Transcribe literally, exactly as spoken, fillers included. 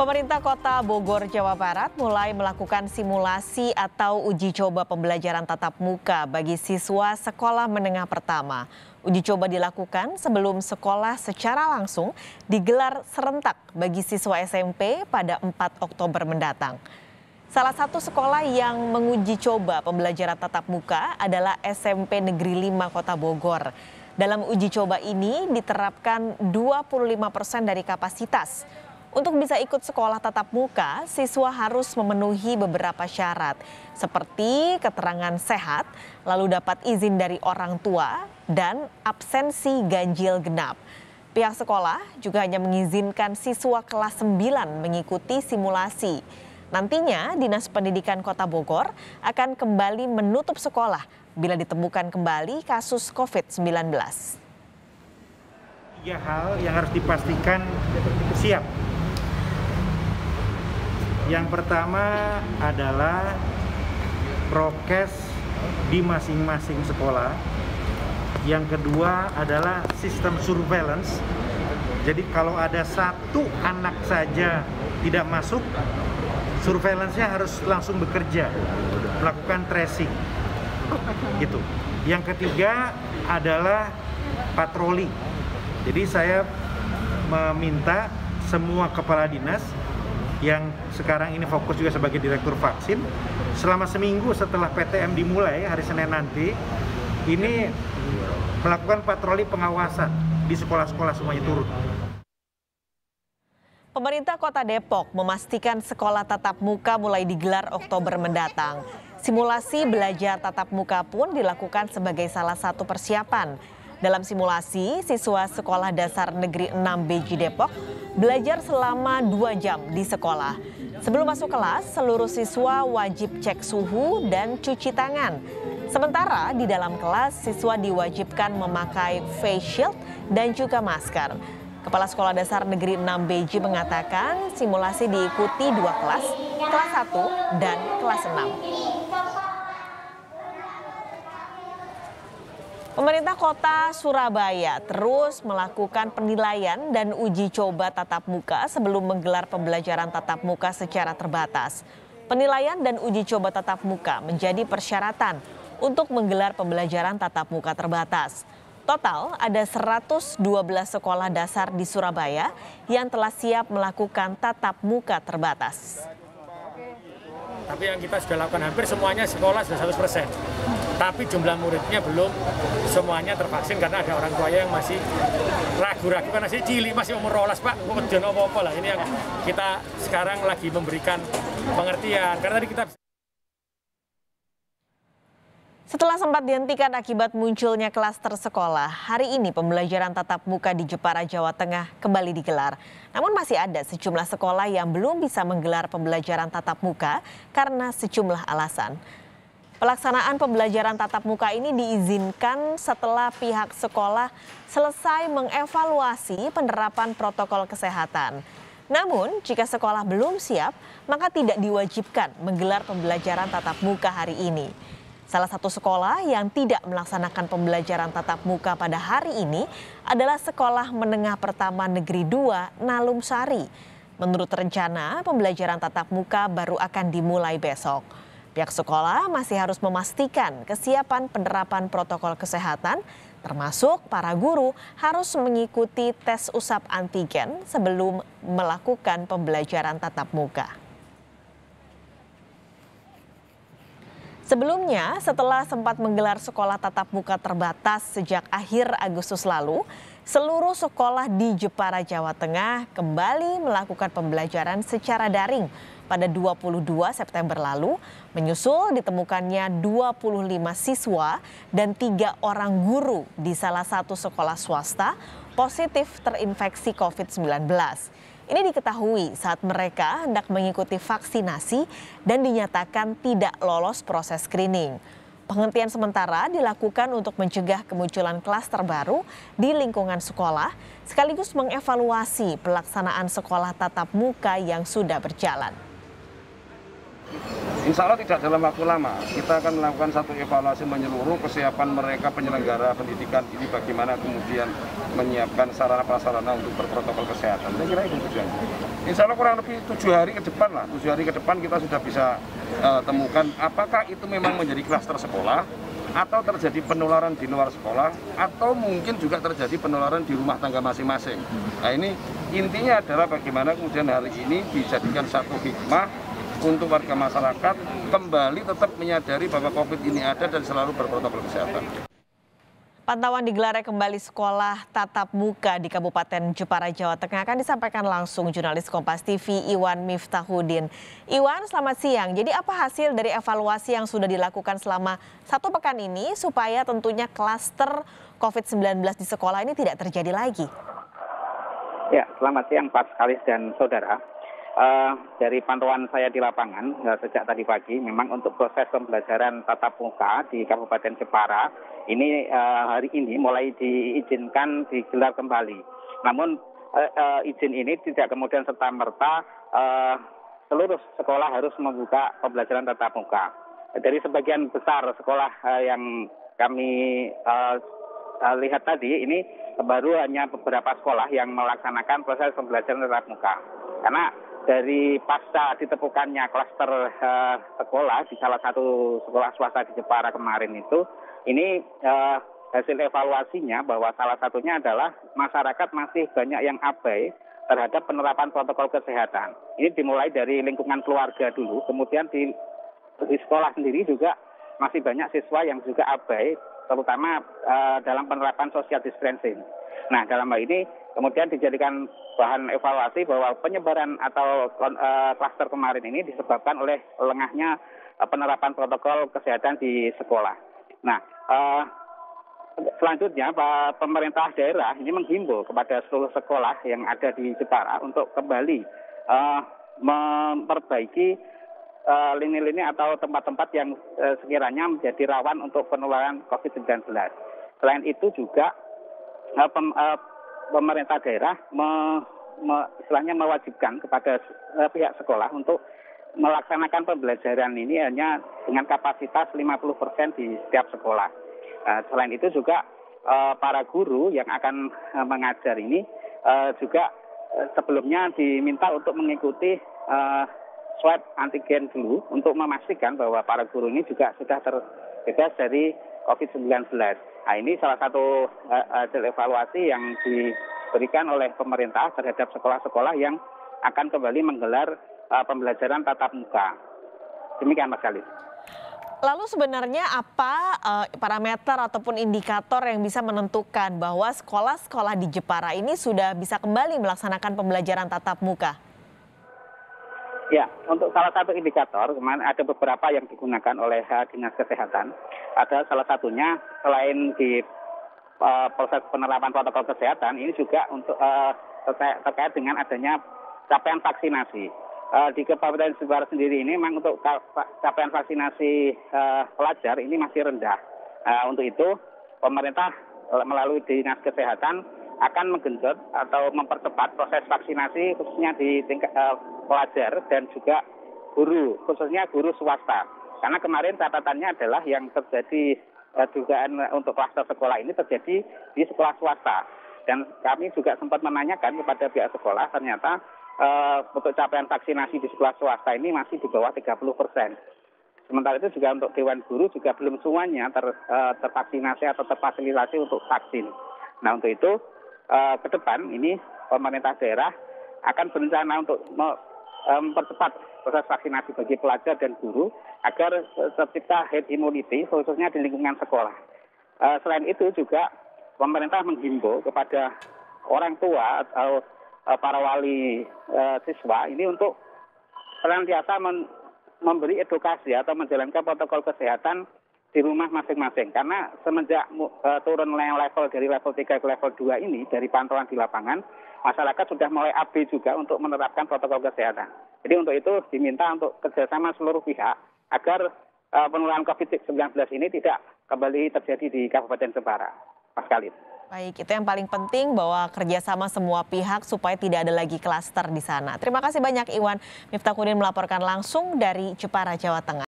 Pemerintah Kota Bogor, Jawa Barat mulai melakukan simulasi atau uji coba pembelajaran tatap muka bagi siswa sekolah menengah pertama. Uji coba dilakukan sebelum sekolah secara langsung digelar serentak bagi siswa S M P pada empat Oktober mendatang. Salah satu sekolah yang menguji coba pembelajaran tatap muka adalah S M P Negeri lima Kota Bogor. Dalam uji coba ini diterapkan dua puluh lima persen dari kapasitas. Untuk bisa ikut sekolah tatap muka, siswa harus memenuhi beberapa syarat, seperti keterangan sehat, lalu dapat izin dari orang tua, dan absensi ganjil genap. Pihak sekolah juga hanya mengizinkan siswa kelas sembilan mengikuti simulasi. Nantinya, Dinas Pendidikan Kota Bogor akan kembali menutup sekolah bila ditemukan kembali kasus covid sembilan belas. Tiga hal yang harus dipastikan siap. Yang pertama adalah prokes di masing-masing sekolah. Yang kedua adalah sistem surveillance. Jadi kalau ada satu anak saja tidak masuk, surveillance-nya harus langsung bekerja, melakukan tracing. Gitu. Yang ketiga adalah patroli. Jadi saya meminta semua kepala dinas yang sekarang ini fokus juga sebagai direktur vaksin, selama seminggu setelah P T M dimulai hari Senin nanti, ini melakukan patroli pengawasan di sekolah-sekolah semuanya turun. Pemerintah Kota Depok memastikan sekolah tatap muka mulai digelar Oktober mendatang. Simulasi belajar tatap muka pun dilakukan sebagai salah satu persiapan. Dalam simulasi, siswa Sekolah Dasar Negeri enam B J Depok belajar selama dua jam di sekolah. Sebelum masuk kelas, seluruh siswa wajib cek suhu dan cuci tangan. Sementara di dalam kelas, siswa diwajibkan memakai face shield dan juga masker. Kepala Sekolah Dasar Negeri enam B J mengatakan simulasi diikuti dua kelas, kelas satu dan kelas enam. Pemerintah Kota Surabaya terus melakukan penilaian dan uji coba tatap muka sebelum menggelar pembelajaran tatap muka secara terbatas. Penilaian dan uji coba tatap muka menjadi persyaratan untuk menggelar pembelajaran tatap muka terbatas. Total ada seratus dua belas sekolah dasar di Surabaya yang telah siap melakukan tatap muka terbatas. Tapi yang kita sudah lakukan hampir semuanya sekolah sudah seratus persen. Tapi jumlah muridnya belum semuanya tervaksin karena ada orang tuanya yang masih ragu-ragu karena masih cilik, masih umur rolas Pak, kemudian apa-apa lah. Ini yang kita sekarang lagi memberikan pengertian karena tadi kita. Setelah sempat dihentikan akibat munculnya klaster sekolah, hari ini pembelajaran tatap muka di Jepara, Jawa Tengah kembali digelar. Namun masih ada sejumlah sekolah yang belum bisa menggelar pembelajaran tatap muka karena sejumlah alasan. Pelaksanaan pembelajaran tatap muka ini diizinkan setelah pihak sekolah selesai mengevaluasi penerapan protokol kesehatan. Namun, jika sekolah belum siap, maka tidak diwajibkan menggelar pembelajaran tatap muka hari ini. Salah satu sekolah yang tidak melaksanakan pembelajaran tatap muka pada hari ini adalah Sekolah Menengah Pertama Negeri dua Nalum Sari. Menurut rencana, pembelajaran tatap muka baru akan dimulai besok. Pihak sekolah masih harus memastikan kesiapan penerapan protokol kesehatan, termasuk para guru harus mengikuti tes usap antigen sebelum melakukan pembelajaran tatap muka. Sebelumnya, setelah sempat menggelar sekolah tatap muka terbatas sejak akhir Agustus lalu, seluruh sekolah di Jepara, Jawa Tengah kembali melakukan pembelajaran secara daring pada dua puluh dua September lalu, menyusul ditemukannya dua puluh lima siswa dan tiga orang guru di salah satu sekolah swasta positif terinfeksi covid sembilan belas. Ini diketahui saat mereka hendak mengikuti vaksinasi dan dinyatakan tidak lolos proses screening. Penghentian sementara dilakukan untuk mencegah kemunculan klaster baru di lingkungan sekolah, sekaligus mengevaluasi pelaksanaan sekolah tatap muka yang sudah berjalan. Insya Allah tidak dalam waktu lama. Kita akan melakukan satu evaluasi menyeluruh kesiapan mereka penyelenggara pendidikan ini, bagaimana kemudian menyiapkan sarana prasarana untuk berprotokol kesehatan. Saya kira itu tujuannya. Insya Allah kurang lebih tujuh hari ke depan lah. Tujuh hari ke depan kita sudah bisa uh, temukan apakah itu memang menjadi klaster sekolah, atau terjadi penularan di luar sekolah, atau mungkin juga terjadi penularan di rumah tangga masing-masing. Nah ini intinya adalah bagaimana kemudian hari ini dijadikan satu hikmah untuk warga masyarakat kembali tetap menyadari bahwa COVID ini ada dan selalu berprotokol kesehatan. Pantauan digelarnya kembali sekolah tatap muka di Kabupaten Jepara, Jawa Tengah akan disampaikan langsung jurnalis Kompas T V Iwan Miftahudin. Iwan, selamat siang. Jadi apa hasil dari evaluasi yang sudah dilakukan selama satu pekan ini supaya tentunya klaster COVID sembilan belas di sekolah ini tidak terjadi lagi? Ya, selamat siang Pak Kalis dan Saudara. Uh, dari pantauan saya di lapangan uh, sejak tadi pagi, memang untuk proses pembelajaran tatap muka di Kabupaten Jepara ini uh, hari ini mulai diizinkan digelar kembali. Namun uh, uh, izin ini tidak kemudian serta-merta uh, seluruh sekolah harus membuka pembelajaran tatap muka. Dari sebagian besar sekolah uh, yang kami uh, uh, lihat tadi, ini baru hanya beberapa sekolah yang melaksanakan proses pembelajaran tatap muka. Karena dari pasca ditemukannya klaster uh, sekolah di salah satu sekolah swasta di Jepara kemarin itu, ini uh, hasil evaluasinya bahwa salah satunya adalah masyarakat masih banyak yang abai terhadap penerapan protokol kesehatan. Ini dimulai dari lingkungan keluarga dulu, kemudian di, di sekolah sendiri juga masih banyak siswa yang juga abai, terutama uh, dalam penerapan social distancing. Nah, dalam hal ini kemudian dijadikan bahan evaluasi bahwa penyebaran atau uh, klaster kemarin ini disebabkan oleh lengahnya uh, penerapan protokol kesehatan di sekolah. Nah, uh, selanjutnya Pak pemerintah daerah ini menghimbau kepada seluruh sekolah yang ada di Jepara untuk kembali uh, memperbaiki uh, lini-lini atau tempat-tempat yang uh, sekiranya menjadi rawan untuk penularan COVID sembilan belas. Selain itu juga uh, pem, uh, pemerintah daerah me, me, istilahnya mewajibkan kepada uh, pihak sekolah untuk melaksanakan pembelajaran ini hanya dengan kapasitas lima puluh persen di setiap sekolah. Uh, selain itu juga uh, para guru yang akan uh, mengajar ini uh, juga uh, sebelumnya diminta untuk mengikuti uh, swab antigen dulu untuk memastikan bahwa para guru ini juga sudah terbebas dari COVID sembilan belas. Nah, ini salah satu uh, hasil evaluasi yang diberikan oleh pemerintah terhadap sekolah-sekolah yang akan kembali menggelar uh, pembelajaran tatap muka. Demikian Mas Khalid. Lalu sebenarnya apa uh, parameter ataupun indikator yang bisa menentukan bahwa sekolah-sekolah di Jepara ini sudah bisa kembali melaksanakan pembelajaran tatap muka? Ya, untuk salah satu indikator, kemarin ada beberapa yang digunakan oleh uh, Dinas Kesehatan. Ada salah satunya selain di uh, proses penerapan protokol kesehatan, ini juga untuk uh, terkait, terkait dengan adanya capaian vaksinasi. Uh, di Kabupaten Jepara sendiri ini memang untuk capaian vaksinasi uh, pelajar ini masih rendah. Uh, untuk itu, pemerintah melalui Dinas Kesehatan akan menggenjot atau mempercepat proses vaksinasi khususnya di tingkat uh, pelajar dan juga guru, khususnya guru swasta. Karena kemarin catatannya adalah yang terjadi uh, dugaan untuk klaster sekolah ini terjadi di sekolah swasta. Dan kami juga sempat menanyakan kepada pihak sekolah, ternyata uh, untuk capaian vaksinasi di sekolah swasta ini masih di bawah tiga puluh persen. Sementara itu juga untuk Dewan Guru juga belum semuanya ter, uh, tervaksinasi atau terfasilitasi untuk vaksin. Nah, untuk itu uh, ke depan ini pemerintah daerah akan berencana untuk mempercepat proses vaksinasi bagi pelajar dan guru agar tercipta herd immunity khususnya di lingkungan sekolah. Uh, selain itu juga pemerintah menghimbau kepada orang tua atau uh, para wali uh, siswa ini untuk senantiasa men- memberi edukasi atau menjalankan protokol kesehatan di rumah masing-masing. Karena semenjak uh, turun level dari level tiga ke level dua ini dari pantauan di lapangan, masyarakat sudah mulai abai juga untuk menerapkan protokol kesehatan. Jadi untuk itu diminta untuk kerjasama seluruh pihak agar uh, penularan COVID sembilan belas ini tidak kembali terjadi di Kabupaten Jepara. Mas Khalid. Baik, itu yang paling penting bahwa kerjasama semua pihak supaya tidak ada lagi klaster di sana. Terima kasih banyak Iwan Miftahudin melaporkan langsung dari Jepara, Jawa Tengah.